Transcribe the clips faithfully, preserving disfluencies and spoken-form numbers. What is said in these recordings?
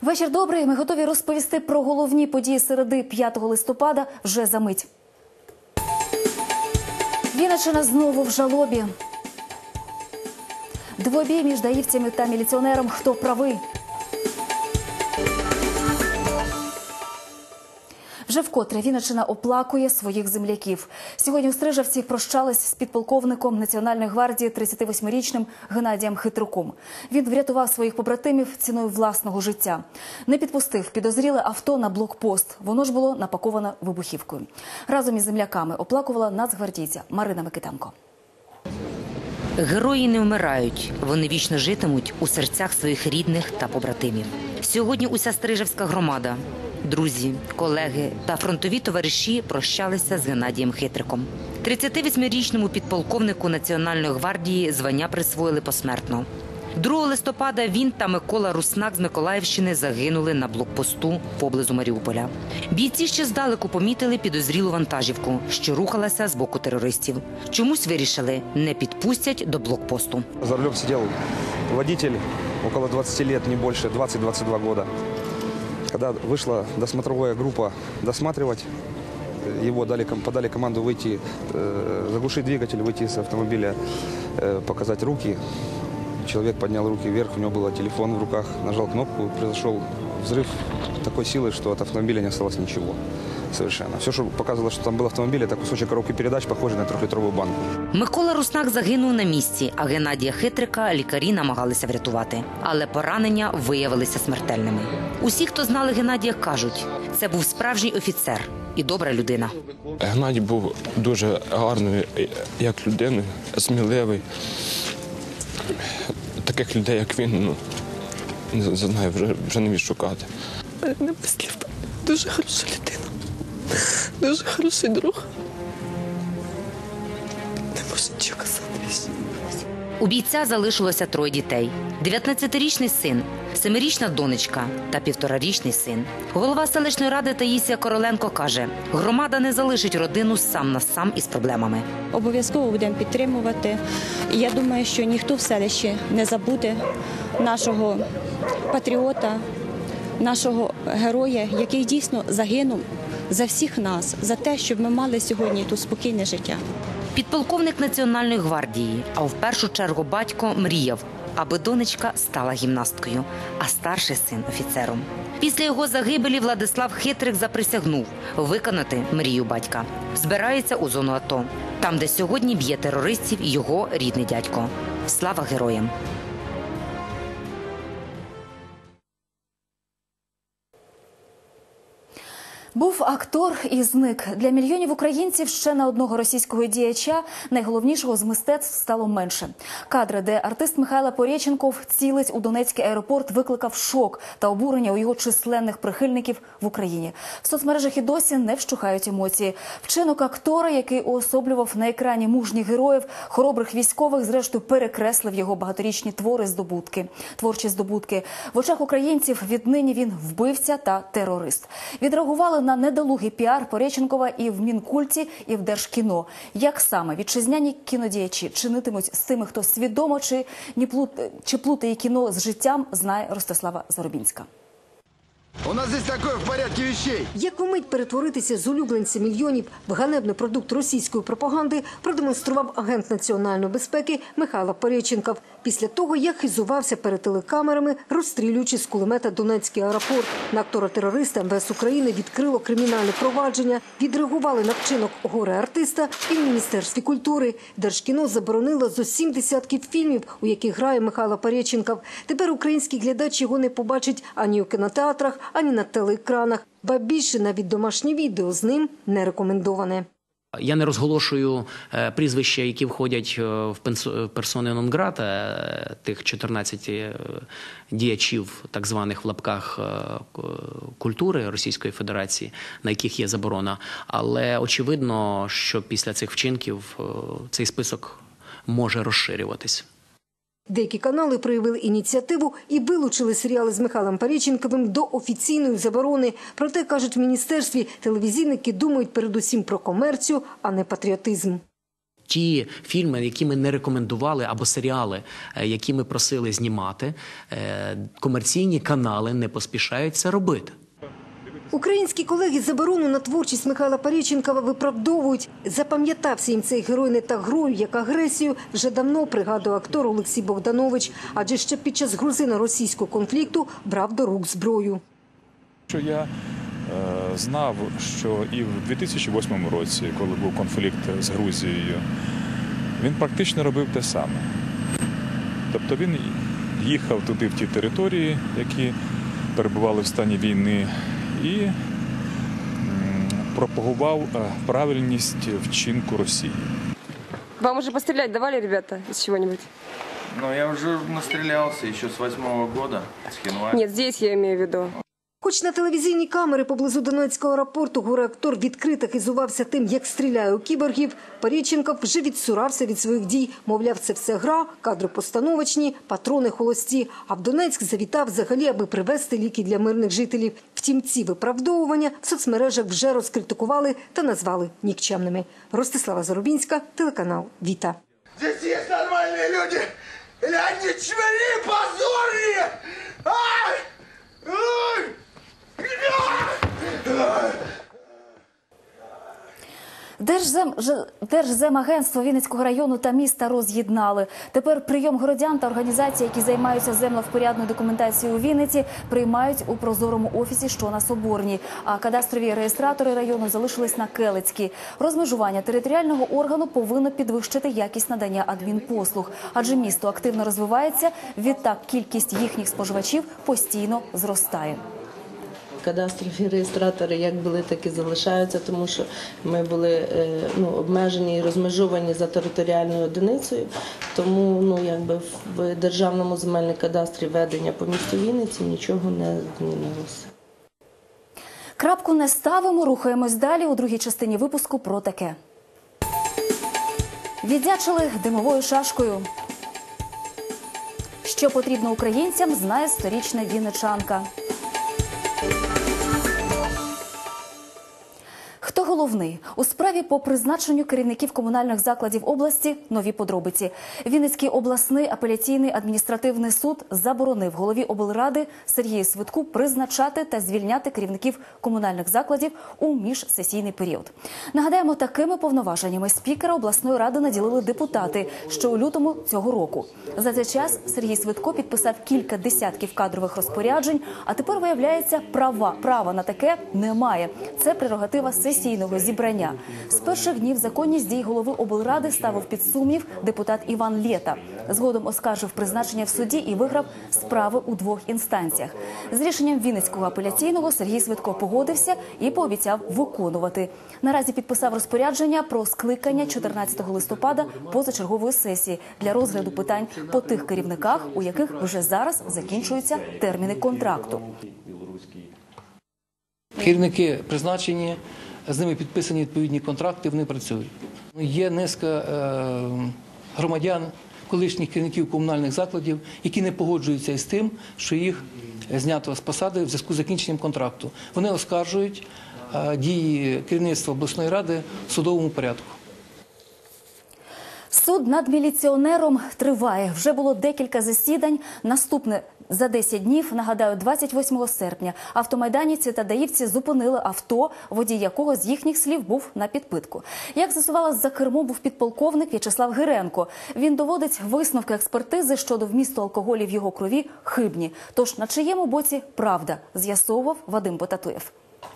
Вечір добрий. Ми готові розповісти про головні події середи п'ятого листопада вже за мить. Вінниччина знову в жалобі. Двобій між даївцями та міліціонером. Хто правий? Вже вкотре Вінниччина оплакує своїх земляків. Сьогодні у Стрижавці прощались з підполковником Національної гвардії тридцятивосьмирічним Геннадієм Хитруком. Він врятував своїх побратимів ціною власного життя. Не підпустив підозріле авто на блокпост. Воно ж було напаковане вибухівкою. Разом із земляками оплакувала нацгвардійця Марина Микитенко. Герої не вмирають. Вони вічно житимуть у серцях своїх рідних та побратимів. Сьогодні уся Стрижавська громада, друзі, колеги та фронтові товариші прощалися з Геннадієм Хитриком. тридцятивосьмирічному підполковнику Національної гвардії звання присвоїли посмертно. другого листопада він та Микола Руснак з Миколаївщини загинули на блокпосту поблизу Маріуполя. Бійці ще здалеку помітили підозрілу вантажівку, що рухалася з боку терористів. Чомусь вирішили – не підпустять до блокпосту. За рулем сидел водитель, около двадцати лет, не больше, двадцать-двадцать два года. Когда вышла досмотровая группа досматривать, его дали, подали команду выйти, заглушить двигатель, выйти из автомобиля, показать руки. Человек поднял руки вверх, у него был телефон в руках, нажал кнопку, произошел взрыв такой силы, что от автомобиля не осталось ничего. Совершенно. Все, что показывало, что там был автомобиль, это кусочек коробки передач, похожий на трехлитровую банку. Микола Руснак загинув на місці, а Геннадія Хитрика лікарі намагалися врятувати. Але поранення виявилися смертельними. Усі, хто знали Геннадія, кажуть, це був справжній офіцер і добра людина. Геннадій був дуже гарною як людиною, сміливий. Таких людей, як він, ну, не знаю, вже, вже не відшукати. Не слів. Дуже хороша людина. Дуже хороший друг. Не можу нічого казати. У бійця залишилося троє дітей. дев'ятнадцятирічний син, семирічна донечка та півторарічний син. Голова селищної ради Таїсія Короленко каже, громада не залишить родину сам на сам із проблемами. Обов'язково будемо підтримувати. І я думаю, що ніхто в селищі не забуде нашого патріота, нашого героя, який дійсно загинув за всіх нас, за те, щоб ми мали сьогодні тут спокійне життя. Підполковник Національної гвардії, а в першу чергу батько мріяв, аби донечка стала гімнасткою, а старший син – офіцером. Після його загибелі Владислав Хитрик заприсягнув виконати мрію батька. Збирається у зону АТО, там, де сьогодні б'є терористів його рідний дядько. Слава героям! Був актор і зник. Для мільйонів українців ще на одного російського діяча найголовнішого з мистецтв стало менше. Кадри, де артист Михайло Пореченков цілить у Донецький аеропорт, викликав шок та обурення у його численних прихильників в Україні. В соцмережах і досі не вщухають емоції. Вчинок актора, який уособлював на екрані мужніх героїв, хоробрих військових, зрештою перекреслив його багаторічні твори здобутки, творчі здобутки. В очах українців віднині він вбивця та терорист. Відреагували на недолугий піар Пореченкова і в Мінкульті, і в Держкіно. Як саме вітчизняні кінодіячі чинитимуть з тими, хто свідомо чи, плут... чи плутає кіно з життям, знає Ростислава Заробінська. У нас здесь такое в порядке вещей. Як умить перетворитися з улюбленця мільйонів в ганебний продукт російської пропаганди, продемонстрував агент національної безпеки Михайло Пореченков. Після того, як хизувався перед телекамерами, розстрілюючи з кулемета Донецький аеропорт. На актора-терориста ем ве ес України відкрило кримінальне провадження. Відреагували на вчинок горе-артиста і в Міністерстві культури. Держкіно заборонило зо сім десятків фільмів, у яких грає Михайло Пореченков. Тепер український глядач його не побачить ані у кінотеатрах, ані на телеекранах. Ба більше, навіть домашнє відео з ним не рекомендоване. Я не розголошую прізвища, які входять в персони нон-грата, тих чотирнадцяти діячів, так званих в лапках, культури Російської Федерації, на яких є заборона. Але очевидно, що після цих вчинків цей список може розширюватись. Деякі канали проявили ініціативу і вилучили серіали з Михайлом Пореченковим до офіційної заборони. Проте, кажуть в міністерстві, телевізійники думають передусім про комерцію, а не патріотизм. ті фільми, які ми не рекомендували, або серіали, які ми просили знімати, комерційні канали не поспішають це робити. Українські колеги заборону на творчість Михайла Пореченкова виправдовують. Запам'ятався їм цей герой не так грою, як агресію, вже давно, пригадує актор Олексій Богданович. Адже ще під час грузино-російського конфлікту брав до рук зброю. Що я е, знав, що і в дві тисячі восьмому році, коли був конфлікт з Грузією, він практично робив те саме. Тобто він їхав туди, в ті території, які перебували в стані війни, і м, пропагував правильність вчинку Росії. Вам уже пострелять давали, ребята, из чего-нибудь? Ну, я уже настрелялся еще с восьмого года, с Хинвали. Нет, здесь я имею в виду. Хоч на телевізійні камери поблизу Донецького аеропорту горе-актор відкрито хизувався тим, як стріляє у кіборгів, Пореченков вже відсурався від своїх дій. Мовляв, це все гра, кадри постановочні, патрони холості. А в Донецьк завітав взагалі, аби привезти ліки для мирних жителів. Втім, ці виправдовування в соцмережах вже розкритикували та назвали нікчемними. Ростислава Зарубінська, телеканал «Віта». Здесь есть нормальные люди! Или они чмыри позорные! Ай! Ай! Держзем... Ж- Держземагентство Вінницького району та міста роз'єднали. Тепер прийом городян та організацій, які займаються землевпорядною документацією у Вінниці, приймають у прозорому офісі, що на Соборній. А кадастрові реєстратори району залишились на Келицькій. Розмежування територіального органу повинно підвищити якість надання адмінпослуг. Адже місто активно розвивається, відтак кількість їхніх споживачів постійно зростає. Кадастрові реєстратори як були, так і залишаються, тому що ми були ну, обмежені і розмежовані за територіальною одиницею. Тому ну, якби в Державному земельному кадастрі ведення по місту Вінниці нічого не змінилося. Крапку не ставимо, рухаємось далі у другій частині випуску про таке. Віддячили димовою шашкою. Що потрібно українцям, знає сторічна вінничанка. Хто головний? У справі по призначенню керівників комунальних закладів області нові подробиці. Вінницький обласний апеляційний адміністративний суд заборонив голові облради Сергію Свитку призначати та звільняти керівників комунальних закладів у міжсесійний період. Нагадаємо, такими повноваженнями спікера обласної ради наділили депутати ще у лютому цього року. За цей час Сергій Свитко підписав кілька десятків кадрових розпоряджень, а тепер, виявляється, права, права на таке немає. Це прерогатива сесійного зібрання. З перших днів законність дій голови облради ставив під сумнів депутат Іван Лєта. Згодом оскаржив призначення в суді і виграв справи у двох інстанціях. З рішенням Вінницького апеляційного Сергій Свитко погодився і пообіцяв виконувати. Наразі підписав розпорядження про скликання чотирнадцятого листопада позачергової сесії для розгляду питань по тих керівниках, у яких вже зараз закінчуються терміни контракту. Керівники призначені, з ними підписані відповідні контракти, вони працюють. Є низка е, громадян, колишніх керівників комунальних закладів, які не погоджуються із тим, що їх знято з посади в зв'язку з закінченням контракту. Вони оскаржують е, дії керівництва обласної ради в судовому порядку. Суд над міліціонером триває. Вже було декілька засідань. Наступне за десять днів, нагадаю, двадцять восьмого серпня, автомайданівці та даївці зупинили авто, водій якого з їхніх слів був на підпитку. Як з'ясувалось, за кермом був підполковник В'ячеслав Гиренко. Він доводить висновки експертизи щодо вмісту алкоголю в його крові хибні. Тож на чиєму боці правда, з'ясовував Вадим Потатуєв.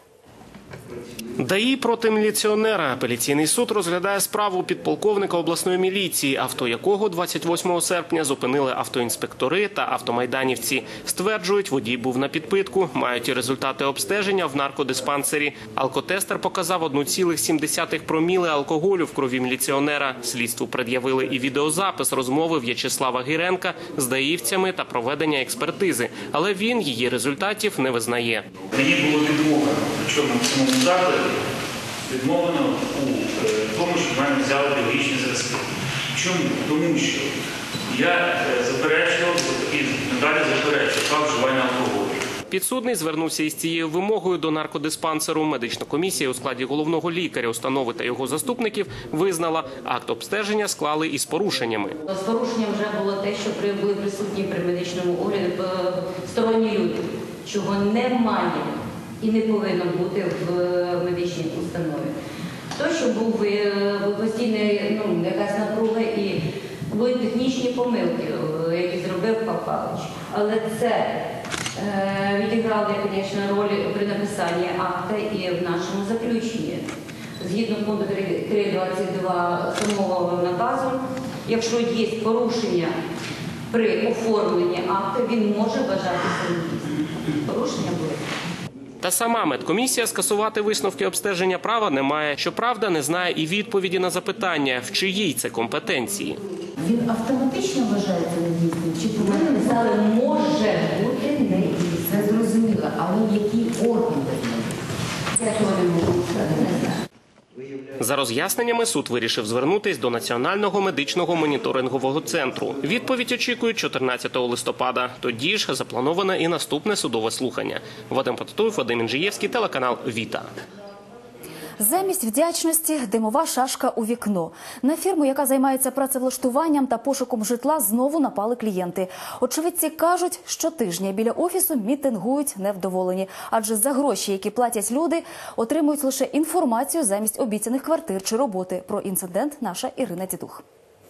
ДАІ проти міліціонера. Апеляційний суд розглядає справу підполковника обласної міліції, авто якого двадцять восьмого серпня зупинили автоінспектори та автомайданівці. Стверджують, водій був на підпитку, мають і результати обстеження в наркодиспансері. Алкотестер показав одна ціла сім десятих проміли алкоголю в крові міліціонера. Слідству пред'явили і відеозапис розмови В'ячеслава Гиренка з даївцями та проведення експертизи. Але він її результатів не визнає. Мені було відмовлено, причому в цьому закладі відмовлено у тому, що в мене взяли біологічні зразки. Чому? Тому що я заперечував і надалі заперечував вживання алкоголю. Підсудний звернувся із цією вимогою до наркодиспансеру. Медична комісія у складі головного лікаря установи та його заступників визнала, акт обстеження склали із порушеннями. З порушенням вже було те, що були присутні при медичному огляді сторонні люди, чого немає і не повинно бути в медичній установі. То, що був постійна ну, якась напруга і були технічні помилки, які зробив Павлович. Але це е, відіграло, звісно, роль при написанні акта і в нашому заключенні. Згідно пункту три двадцять два самого наказу, якщо є порушення при оформленні акта, він може вважатися недійсним. Порушення були. Та сама медкомісія скасувати висновки обстеження права не має. Щоправда, не знає і відповіді на запитання, в чиїй це компетенції. Він автоматично вважається недійсним? Чи повинен написали може бути недійсним? Це зрозуміло, але який орган визнає? Це того не можу сказати, не знаю. За роз'ясненнями суд вирішив звернутись до Національного медичного моніторингового центру. Відповідь очікують чотирнадцятого листопада. Тоді ж заплановане і наступне судове слухання. Вадим Потатуєв, Вадим Інжиєвський, телеканал «Віта». Замість вдячності – димова шашка у вікно. На фірму, яка займається працевлаштуванням та пошуком житла, знову напали клієнти. Очевидці кажуть, щотижня біля офісу мітингують невдоволені. Адже за гроші, які платять люди, отримують лише інформацію замість обіцяних квартир чи роботи. Про інцидент наша Ірина Дідух.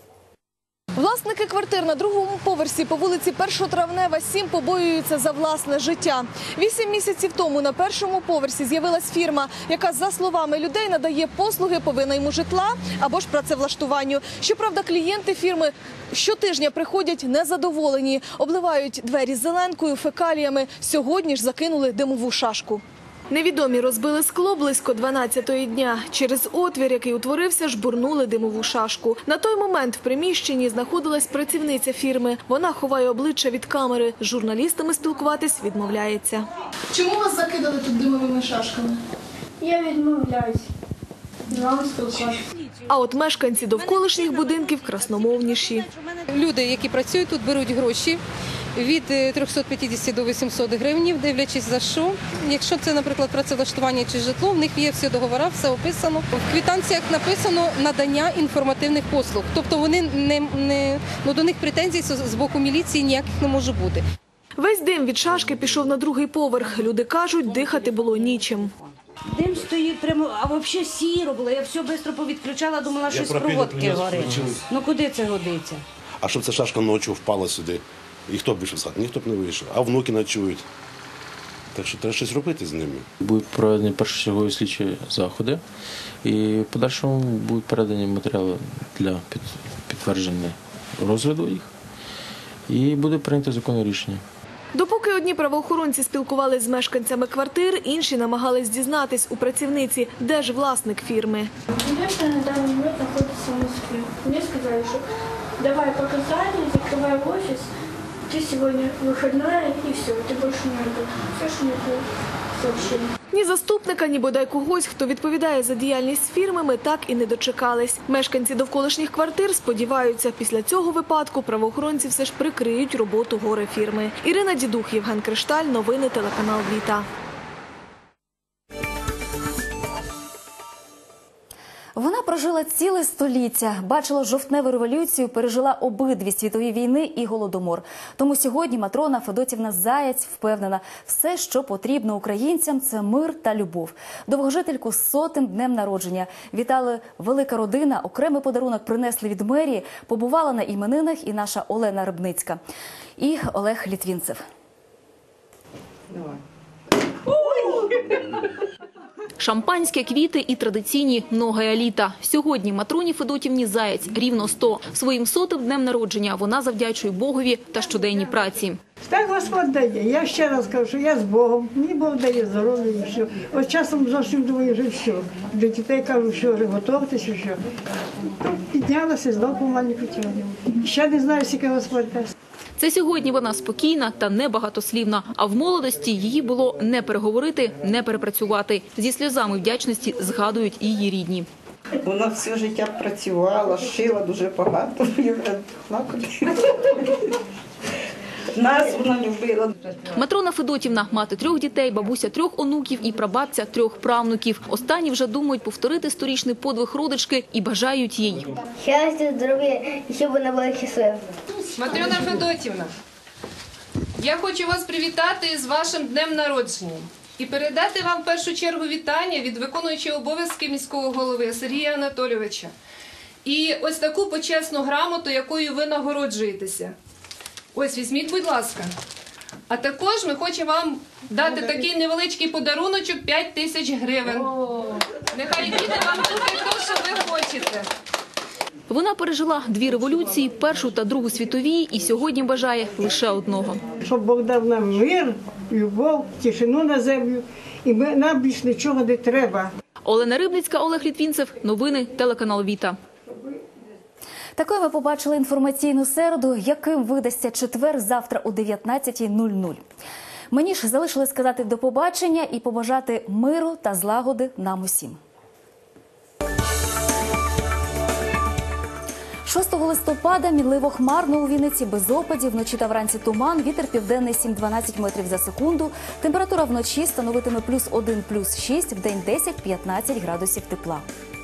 Власники квартир на другому поверсі по вулиці Першотравнева, сім побоюються за власне життя. Вісім місяців тому на першому поверсі з'явилась фірма, яка, за словами людей, надає послуги по винайму житла або ж працевлаштуванню. Щоправда, клієнти фірми щотижня приходять незадоволені, обливають двері зеленкою, фекаліями. Сьогодні ж закинули димову шашку. Невідомі розбили скло близько дванадцятої дня. Через отвір, який утворився, жбурнули димову шашку. На той момент в приміщенні знаходилась працівниця фірми. Вона ховає обличчя від камери. З журналістами спілкуватись відмовляється. Чому вас закидали тут димовими шашками? Я відмовляюсь. З вами спілкуватися. А от мешканці довколишніх будинків красномовніші. Люди, які працюють тут, беруть гроші від трьохсот п'ятдесят до вісімсот гривень, дивлячись за що. Якщо це, наприклад, працевлаштування чи житло, в них є всі договори, все описано. В квитанціях написано надання інформативних послуг. Тобто вони не, не, ну, до них претензій з боку міліції ніяких не може бути. Весь дим від шашки пішов на другий поверх. Люди кажуть, дихати було нічим. Дим стоїть прямо, а взагалі сіро було. Я все швидко повідключала, думала, що з проводки горить. Ну куди це годиться? А щоб ця шашка ночі впала сюди, і хто б вийшов з хати? Ніхто б не вийшов. А внуки ночують. Так що треба щось робити з ними. Будуть проведені першочергові слідчі заходи і в подальшому будуть передані матеріали для підтвердження розгляду їх і буде прийнято законне рішення. Допоки одні правоохоронці спілкувалися з мешканцями квартир, інші намагались дізнатись у працівниці, де ж власник фірми. Конечно, на данный момент находится в Москве. Мне сказали, что давай показания, закрывай офис, ты сегодня выходная и все, ты больше не работаешь. Все, что мне было сообщено. Ні заступника, ні бодай когось, хто відповідає за діяльність фірми, ми так і не дочекались. Мешканці довколишніх квартир сподіваються, після цього випадку правоохоронці все ж прикриють роботу горе-фірми. Ірина Дідух, Євген Кришталь, новини телеканал «Віта». Вона прожила ціле століття, бачила жовтневу революцію, пережила обидві світові війни і Голодомор. Тому сьогодні Матрона Федотівна Заєць впевнена, все, що потрібно українцям – це мир та любов. Довгожительку з сотим днем народження вітали велика родина, окремий подарунок принесли від мерії, побувала на іменинах і наша Олена Рибницька, і Олег Літвінцев. Шампанське, квіти і традиційні «Многая літа». Сьогодні Матроні Федотівні Заєць рівно сто. Своїм сотим днем народження вона завдячує Богові та щоденній праці. Так Господь дає. Я ще раз кажу, що я з Богом. Мені Бог дає здоров'я і все. От часом зовсім думаю, що все. До дітей кажу, що вже готуватися, що. Піднялася, знову помаленьку тягнемо. Ще не знаю, скільки Господь дасть. Це сьогодні вона спокійна та небагатослівна, а в молодості її було не переговорити, не перепрацювати. Зі сльозами вдячності згадують її рідні. Вона все життя працювала, шила дуже багато. Нас вона любила. Матрона Федотівна – мати трьох дітей, бабуся трьох онуків і прабабця трьох правнуків. Останні вже думають повторити сторічний подвиг родички і бажають їй. Щастя, здоров'я і щоб вона була щаслива. Матрона Федотівна, я хочу вас привітати з вашим днем народження і передати вам в першу чергу вітання від виконуючого обов'язки міського голови Сергія Анатолійовича. І ось таку почесну грамоту, якою ви нагороджуєтеся. Ось, візьміть, будь ласка. А також ми хочемо вам дати такий невеличкий подаруночок – п'ять тисяч гривень. Нехай піде вам тільки те, що ви хочете. Вона пережила дві революції, Першу та Другу світові, і сьогодні бажає лише одного. Щоб Бог дав нам мир, любов, тишину на землю, і ми, нам більш нічого не треба. Олена Рибницька, Олег Літвінцев. Новини телеканал Віта. Такою ми побачили інформаційну середу, яким видасться четвер завтра о дев'ятнадцятій нуль нуль. Мені ж залишилось сказати до побачення і побажати миру та злагоди нам усім. шостого листопада мінливо хмарно у Вінниці, без опадів, вночі та вранці туман, вітер південний сім-дванадцять метрів за секунду, температура вночі становитиме плюс один, плюс шість, вдень десять-п'ятнадцять градусів тепла.